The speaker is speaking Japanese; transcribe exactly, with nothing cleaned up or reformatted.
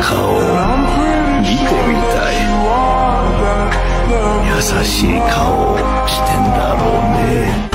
顔見てみたい。優しい顔してんだろうね。